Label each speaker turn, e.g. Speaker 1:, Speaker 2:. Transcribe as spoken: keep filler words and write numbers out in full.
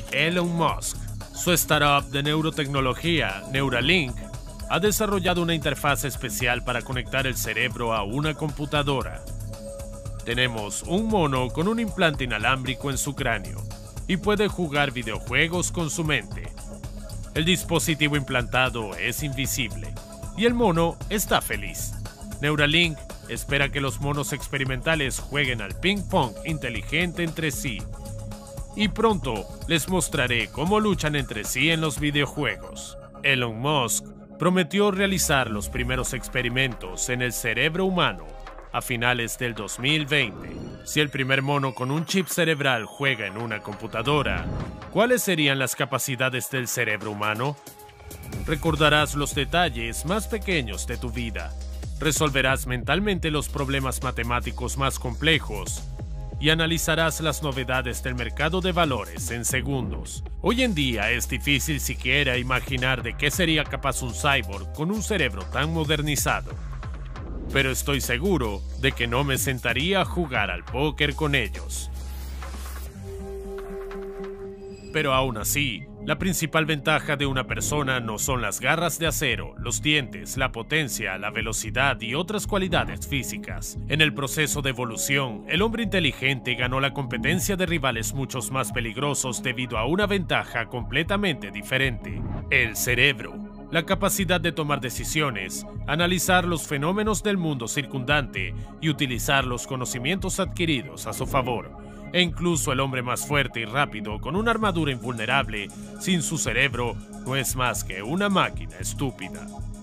Speaker 1: Elon Musk. Su startup de neurotecnología, Neuralink, ha desarrollado una interfaz especial para conectar el cerebro a una computadora. Tenemos un mono con un implante inalámbrico en su cráneo y puede jugar videojuegos con su mente. El dispositivo implantado es invisible y el mono está feliz. Neuralink espera que los monos experimentales jueguen al ping-pong inteligente entre sí. Y pronto les mostraré cómo luchan entre sí en los videojuegos. Elon Musk prometió realizar los primeros experimentos en el cerebro humano a finales del dos mil veinte. Si el primer mono con un chip cerebral juega en una computadora, ¿cuáles serían las capacidades del cerebro humano? Recordarás los detalles más pequeños de tu vida, resolverás mentalmente los problemas matemáticos más complejos y analizarás las novedades del mercado de valores en segundos. Hoy en día es difícil siquiera imaginar de qué sería capaz un cyborg con un cerebro tan modernizado. Pero estoy seguro de que no me sentaría a jugar al póker con ellos. Pero aún así, la principal ventaja de una persona no son las garras de acero, los dientes, la potencia, la velocidad y otras cualidades físicas. En el proceso de evolución, el hombre inteligente ganó la competencia de rivales muchos más peligrosos debido a una ventaja completamente diferente: el cerebro. La capacidad de tomar decisiones, analizar los fenómenos del mundo circundante y utilizar los conocimientos adquiridos a su favor. E incluso el hombre más fuerte y rápido, con una armadura invulnerable, sin su cerebro, no es más que una máquina estúpida.